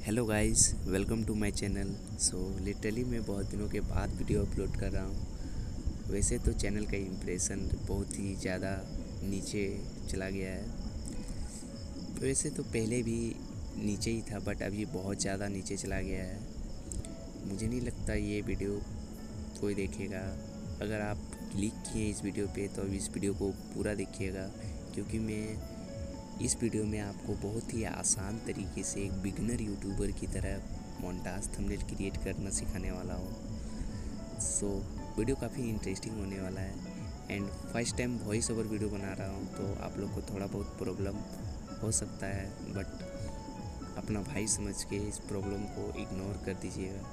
Hello guys, welcome to my channel. So literally मैं बहुत दिनों के बाद वीडियो अपलोड कर रहा हूँ। वैसे तो चैनल का इम्प्रेशन बहुत ही ज़्यादा नीचे चला गया है। वैसे तो पहले भी नीचे ही था, बट अभी बहुत ज़्यादा नीचे चला गया है। मुझे नहीं लगता ये वीडियो कोई देखेगा। अगर आप क्लिक किए इस वीडियो पे तो इस वीडियो को पूरा देखिएगा, क्योंकि मैं इस वीडियो में आपको बहुत ही आसान तरीके से एक बिगिनर यूट्यूबर की तरह मोन्टाज थंबनेल क्रिएट करना सिखाने वाला हूँ। सो वीडियो काफ़ी इंटरेस्टिंग होने वाला है and first time voice over video बना रहा हूँ, तो आप लोग को थोड़ा बहुत प्रॉब्लम हो सकता है, बट अपना भाई समझ के इस प्रॉब्लम को इग्नोर कर दीजिएगा।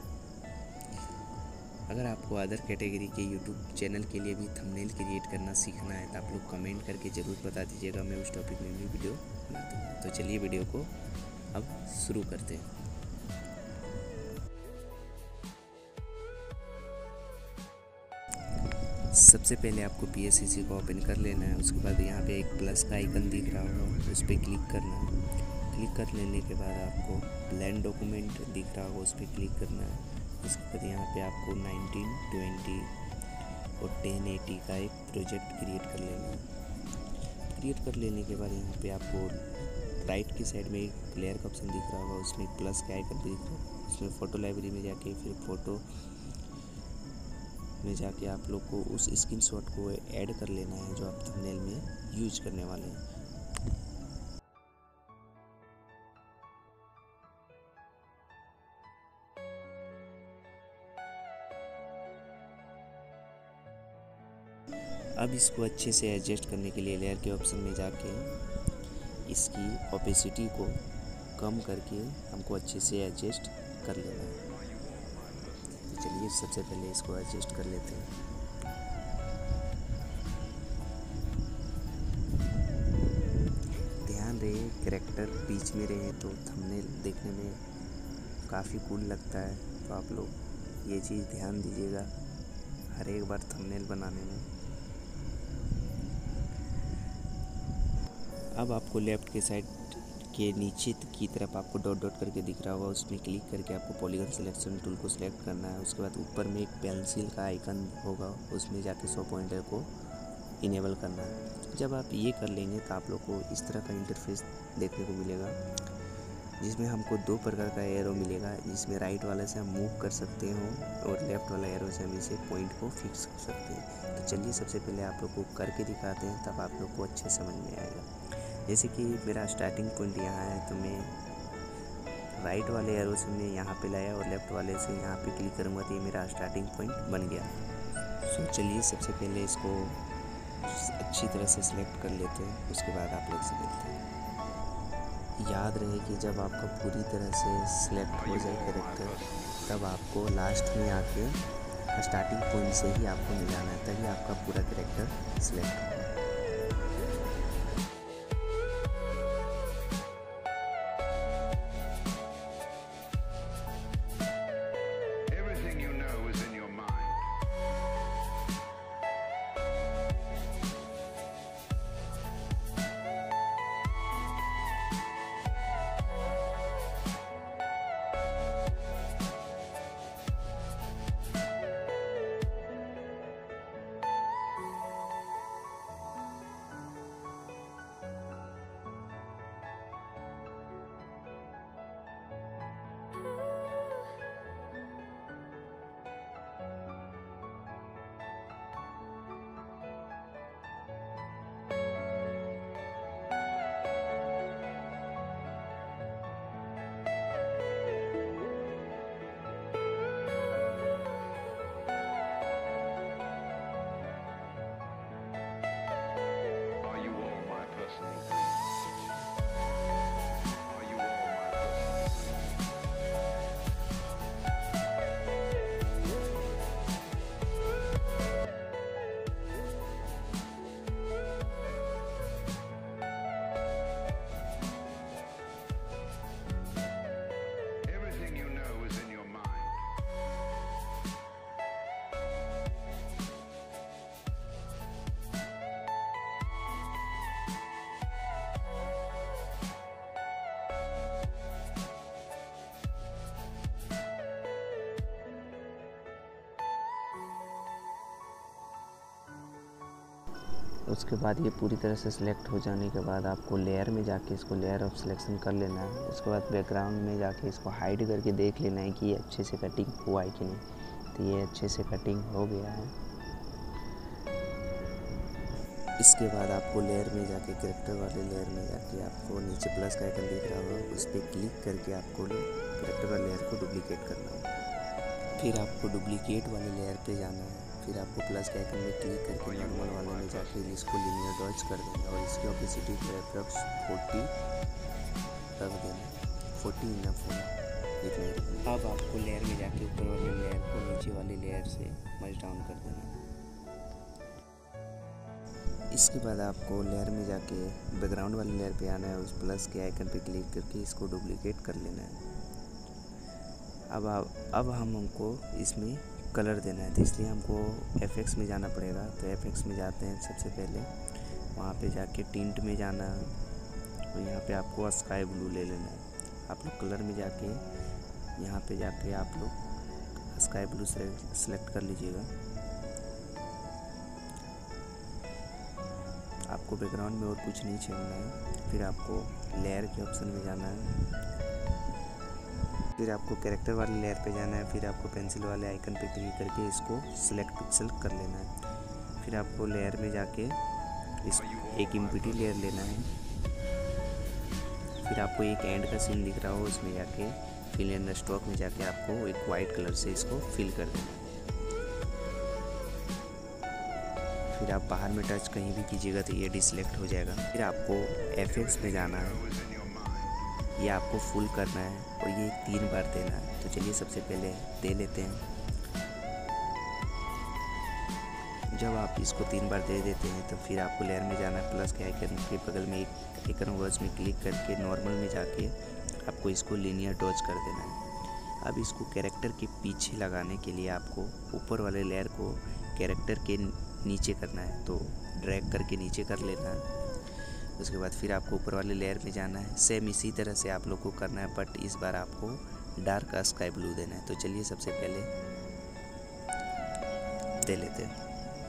अगर आपको अदर कैटेगरी के यूट्यूब चैनल के लिए भी थंबनेल क्रिएट करना सीखना है तो आप लोग कमेंट करके ज़रूर बता दीजिएगा, मैं उस टॉपिक में भी वीडियो बना दूँगा। तो चलिए वीडियो को अब शुरू करते हैं। सबसे पहले आपको PSCC को ओपन कर लेना है। उसके बाद यहाँ पे एक प्लस का आइकन दिख रहा होगा, उस पर क्लिक करना है। क्लिक कर लेने के बाद आपको ब्लेंड डॉक्यूमेंट दिख रहा होगा, उस पर क्लिक करना है। उसके बाद यहाँ पे आपको 1920 और 1080 का एक प्रोजेक्ट क्रिएट कर लेना है। क्रिएट कर लेने के बाद यहाँ पे आपको राइट की साइड में एक प्लेयर का ऑप्शन दिख रहा होगा, उसमें एक प्लस का आइकन दिख रहा होगा। उसमें फ़ोटो लाइब्रेरी में जाके फिर फ़ोटो में जाके आप लोग को उस स्क्रीनशॉट को ऐड कर लेना है जो आप थंबनेल में यूज करने वाले हैं। अब इसको अच्छे से एडजस्ट करने के लिए लेयर के ऑप्शन में जाके इसकी ओपेसिटी को कम करके हमको अच्छे से एडजस्ट कर लेना है। तो चलिए सबसे पहले इसको एडजस्ट कर लेते हैं। ध्यान रहे कैरेक्टर बीच में रहे तो थंबनेल देखने में काफ़ी कूल लगता है, तो आप लोग ये चीज़ ध्यान दीजिएगा हर एक बार थंबनेल बनाने में। अब आपको लेफ़्ट के साइड के नीचे की तरफ आपको डॉट डॉट करके दिख रहा होगा, उसमें क्लिक करके आपको पॉलीगन सिलेक्शन टूल को सिलेक्ट करना है। उसके बाद ऊपर में एक पेंसिल का आइकन होगा, उसमें जाके 100 पॉइंटर को इनेबल करना है। जब आप ये कर लेंगे तो आप लोग को इस तरह का इंटरफेस देखने को मिलेगा, जिसमें हमको दो प्रकार का एरो मिलेगा, जिसमें राइट वाले से हम मूव कर सकते हो और लेफ़्ट वाला एरो से हम इसे पॉइंट को फिक्स कर सकते हैं। तो चलिए सबसे पहले आप लोग को करके दिखाते हैं, तब आप लोग को अच्छे समझ में आएगा। जैसे कि मेरा स्टार्टिंग पॉइंट यहाँ है, तो मैं राइट वाले एरो से मैं यहाँ पे लाया और लेफ़्ट वाले से यहाँ पे क्लिक करूँगा तो ये मेरा स्टार्टिंग पॉइंट बन गया। सो चलिए सबसे पहले इसको अच्छी तरह से सिलेक्ट कर लेते हैं, उसके बाद आप लोग से मिलते हैं। याद रहे कि जब आपका पूरी तरह से सिलेक्ट हो जाए कैरेक्टर, तब आपको लास्ट में आके स्टार्टिंग पॉइंट से ही आपको मिलाना है, तभी आपका पूरा कैरेक्टर सिलेक्ट होगा। उसके बाद ये पूरी तरह से सिलेक्ट हो जाने के बाद आपको लेयर में जाके इसको लेयर ऑफ सिलेक्शन कर लेना है। उसके बाद बैकग्राउंड में जाके इसको हाइड करके देख लेना है कि ये अच्छे से कटिंग हुआ है कि नहीं। तो ये अच्छे से कटिंग हो गया है। इसके बाद आपको लेयर में जाके कैरेक्टर वाले लेयर में जाके आपको नीचे प्लस का आइकन दिख रहा होगा, उस पर क्लिक करके आपको कैरेक्टर वाले लेयर को डुप्लीकेट करना है। फिर आपको डुप्लीकेट वाले लेयर पे जाना है। फिर आपको प्लस के आइकन में क्लिक करके नॉर्मल वाले में जाके इसको लिनियर डॉज कर देना और इसकी ऑपेसिटी को अप्रॉक्स 40 रख देना। 40 इनफ होना, इतना ही रखना। अब आपको लेयर में जाके ऊपर वाले लेयर को नीचे वाले लेयर से मर्ज डाउन कर देना। इसके बाद आपको लेयर में जाके बैकग्राउंड वाले लेयर पे आना है, उस प्लस के आइकन पे क्लिक करके इसको डुप्लीकेट कर लेना है। अब हमको इसमें कलर देना है, तो इसलिए हमको एफएक्स में जाना पड़ेगा। तो एफएक्स में जाते हैं सबसे पहले, वहाँ पे जाके टिंट में जाना है और यहाँ पे आपको स्काई ब्लू ले लेना है। आप लोग कलर में जाके यहाँ पे जाके आप लोग स्काई ब्लू सेलेक्ट कर लीजिएगा। आपको बैकग्राउंड में और कुछ नहीं छेड़ना है। फिर आपको लेयर के ऑप्शन में जाना है, फिर आपको कैरेक्टर वाले लेयर पे जाना है। फिर आपको पेंसिल वाले आइकन पे क्लिक करके इसको सिलेक्ट पिक्सल कर लेना है। फिर आपको लेयर में जाके एक इम्पिटी लेयर लेना है। फिर आपको एक एंड का सीन दिख रहा हो, उसमें जाके फिल एंड स्ट्रोक में जाके आपको एक वाइट कलर से इसको फिल कर देना है। फिर आप बाहर में टच कहीं भी कीजिएगा तो ये डिसेलेक्ट हो जाएगा। फिर आपको एफएक्स में जाना है, ये आपको फुल करना है और ये 3 बार देना है। तो चलिए सबसे पहले दे लेते हैं। जब आप इसको 3 बार दे देते हैं तो फिर आपको लेयर में जाना है, प्लस के आइकन के बगल में एक आइकन होगा, उसमें क्लिक करके नॉर्मल में जाके आपको इसको लिनियर डॉज कर देना है। अब इसको कैरेक्टर के पीछे लगाने के लिए आपको ऊपर वाले लेयर को कैरेक्टर के नीचे करना है, तो ड्रैग करके नीचे कर लेना है। उसके बाद फिर आपको ऊपर वाले लेयर में जाना है। सेम इसी तरह से आप लोग को करना है, बट इस बार आपको डार्क स्काई ब्लू देना है। तो चलिए सबसे पहले दे लेते हैं।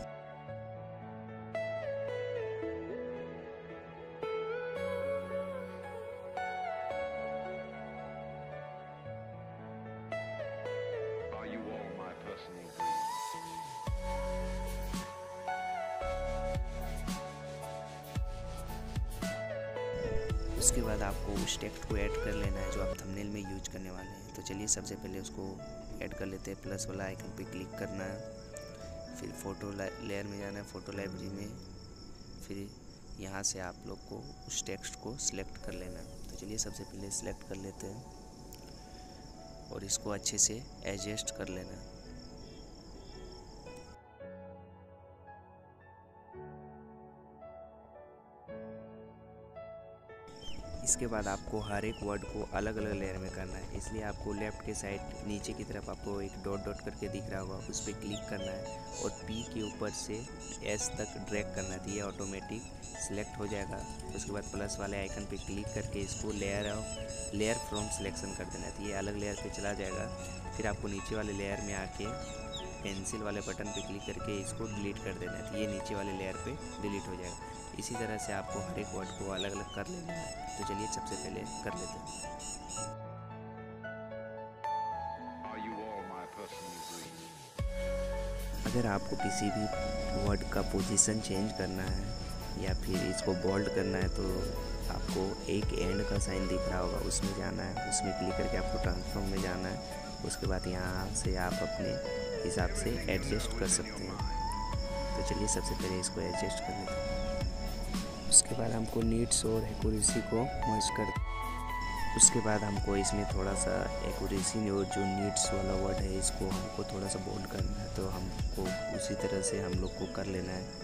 उसके बाद आपको उस टेक्स्ट को ऐड कर लेना है जो आप थंबनेल में यूज करने वाले हैं। तो चलिए सबसे पहले उसको ऐड कर लेते हैं। प्लस वाला आइकन पे क्लिक करना है, फिर फ़ोटो लेयर में जाना है, फ़ोटो लाइब्रेरी में। फिर यहाँ से आप लोग को उस टेक्स्ट को सिलेक्ट कर लेना है। तो चलिए सबसे पहले सिलेक्ट कर लेते हैं और इसको अच्छे से एडजस्ट कर लेना है। इसके बाद आपको हर एक वर्ड को अलग अलग लेयर में करना है, इसलिए आपको लेफ़्ट के साइड नीचे की तरफ आपको एक डॉट डॉट करके दिख रहा होगा, उस पर क्लिक करना है और पी के ऊपर से एस तक ड्रैग करना है। तो ये ऑटोमेटिक सिलेक्ट हो जाएगा। उसके बाद प्लस वाले आइकन पे क्लिक करके इसको लेयर फ्रॉम सिलेक्शन कर देना है, तो ये अलग लेयर पे चला जाएगा। फिर आपको नीचे वाले लेयर में आके पेंसिल वाले बटन पे क्लिक करके इसको डिलीट कर देना है, तो ये नीचे वाले लेयर पे डिलीट हो जाएगा। इसी तरह से आपको हर एक वर्ड को अलग अलग कर लेना है। तो चलिए सबसे पहले कर लेते हैं। अगर आपको किसी भी वर्ड का पोजीशन चेंज करना है या फिर इसको बोल्ड करना है तो आपको एक एंड का साइन दिख रहा होगा, उसमें जाना है, उसमें क्लिक करके आपको ट्रांसफॉर्म में जाना है। उसके बाद यहाँ से आप अपने हिसाब से एडजस्ट कर सकते हैं। तो चलिए सबसे पहले इसको एडजस्ट कर लेते हैं। उसके बाद हमको नीड्स और एक्यूरेसी को मर्ज कर, उसके बाद हमको इसमें थोड़ा सा एक्यूरेसी और जो नीड्स वाला वर्ड है इसको हमको थोड़ा सा बोल्ड करना है, तो हमको उसी तरह से हम लोग को कर लेना है।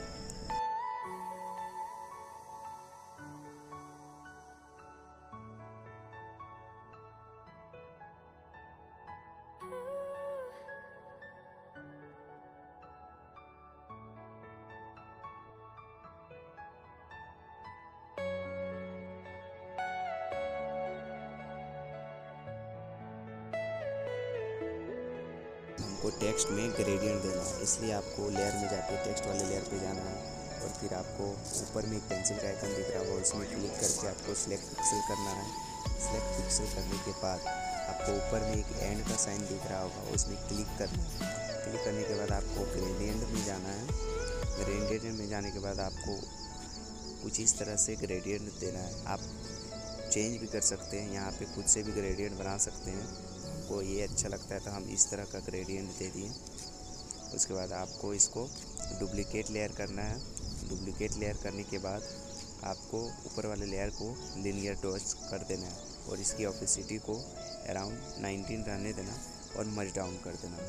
हमको टेक्स्ट में ग्रेडियंट देना है, इसलिए आपको लेयर में जाके टेक्स्ट वाले लेयर पे जाना है। और फिर आपको ऊपर में एक पेंसिल का आइकन दिख रहा होगा, उसमें क्लिक करके आपको सिलेक्ट पिक्सल करना है। सिलेक्ट पिक्सल करने के बाद आपको ऊपर में एक एंड का साइन दिख रहा होगा, उसमें क्लिक करना है। क्लिक करने के बाद आपको ग्रेडियंट में जाना है। ग्रेडियंट में जाने के बाद आपको कुछ इस तरह से ग्रेडियंट देना है। आप चेंज भी कर सकते हैं, यहाँ पे खुद से भी ग्रेडियंट बना सकते हैं। हमको ये अच्छा लगता है तो हम इस तरह का ग्रेडियंट दे दिए। उसके बाद आपको इसको डुप्लीकेट लेयर करना है। डुप्लीकेट लेयर करने के बाद आपको ऊपर वाले लेयर को लीनियर डॉट्स कर देना है और इसकी ऑपेसिटी को अराउंड 19 रहने देना और मर्ज डाउन कर देना।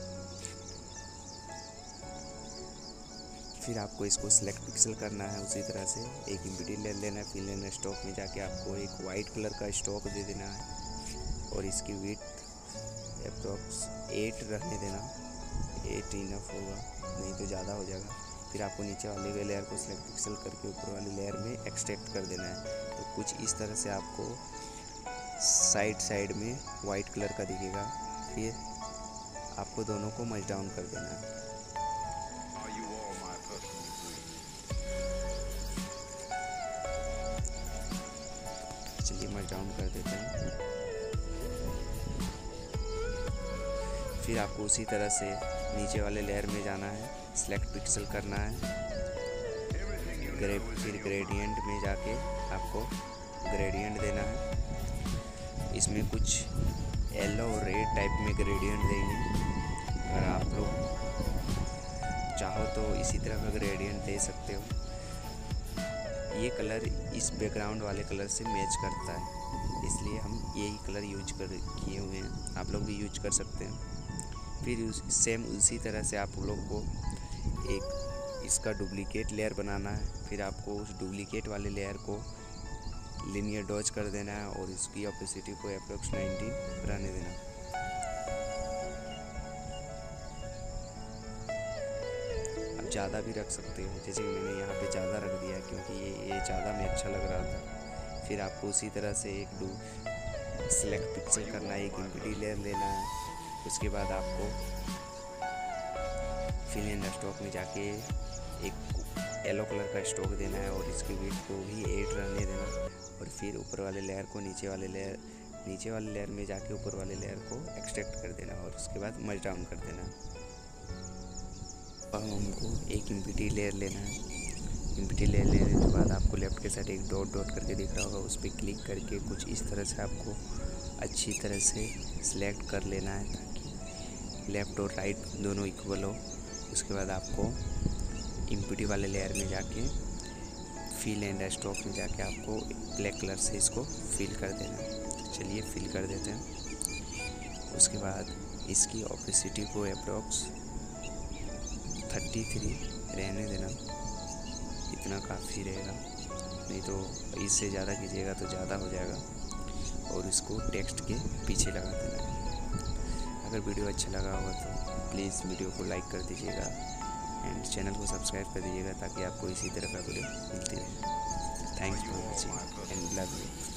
फिर आपको इसको सिलेक्ट पिक्सल करना है। उसी तरह से एक इम्पिटी ले लेना है। फिल एंड स्टॉक में जाके आपको एक वाइट कलर का स्टॉक दे देना है और इसकी विड्थ अप्रॉक्स 8 रहने देना। 8 इनफ होगा, नहीं तो ज़्यादा हो जाएगा। फिर आपको नीचे वाले लेयर को सिलेक्ट पिक्सल करके ऊपर वाले लेयर में एक्सट्रैक्ट कर देना है। तो कुछ इस तरह से आपको साइड में वाइट कलर का दिखेगा। फिर आपको दोनों को मर्ज डाउन कर देना है। चलिए मर्ज डाउन कर देते हैं। फिर आपको उसी तरह से नीचे वाले लेयर में जाना है, सिलेक्ट पिक्सल करना है। फिर ग्रेडियंट में जाके आपको ग्रेडियंट देना है। इसमें कुछ येलो और रेड टाइप में ग्रेडियंट देंगे। अगर आप लोग चाहो तो इसी तरह का ग्रेडियंट दे सकते हो। ये कलर इस बैकग्राउंड वाले कलर से मैच करता है, इसलिए हम यही कलर यूज किए हुए हैं। आप लोग भी यूज कर सकते हैं। फिर सेम उसी तरह से आप लोग को एक इसका डुप्लीकेट लेयर बनाना है। फिर आपको उस डुप्लीकेट वाले लेयर को लीनियर डॉच कर देना है और इसकी ऑपेसिटी को अप्रॉक्स 19 रहने देना। आप ज़्यादा भी रख सकते हो, जैसे कि मैंने यहाँ पे ज़्यादा रख दिया क्योंकि ये ज़्यादा में अच्छा लग रहा था। फिर आपको उसी तरह से एक सिलेक्ट पिक्सल करना है, एक इम्पिटी लेयर लेना है। उसके बाद आपको फिल एंड स्टॉक में जाके एक येलो कलर का स्टॉक देना है और इसकी विड्थ को भी 8 रहने देना। और फिर ऊपर वाले लेयर को नीचे वाले लेयर में जाके ऊपर वाले लेयर को एक्सट्रैक्ट कर देना और उसके बाद मर्ज डाउन कर देना। अब हमको एक इम्पिटी लेयर लेना है। इम्पिटी लेयर लेने के बाद आपको लेफ्ट के साइड एक डॉट करके दिख रहा होगा, उस पर क्लिक करके कुछ इस तरह से आपको अच्छी तरह से सिलेक्ट कर लेना है ताकि लेफ़्ट और राइट दोनों इक्वल हो। उसके बाद आपको इम्पिटी वाले लेयर में जाके फिल एंड स्टॉक में जाके आपको ब्लैक कलर से इसको फिल कर देना है। चलिए फिल कर देते हैं। उसके बाद इसकी ऑपेसिटी को अप्रॉक्स 33 रहने देना, इतना काफ़ी रहेगा, नहीं तो इससे ज़्यादा कीजिएगा तो ज़्यादा हो जाएगा। और इसको टेक्स्ट के पीछे लगा देना है। अगर वीडियो अच्छा लगा होगा तो प्लीज़ वीडियो को लाइक कर दीजिएगा एंड चैनल को सब्सक्राइब कर दीजिएगा ताकि आपको इसी तरह का वीडियो मिलती रहे। Thanks for watching and love you.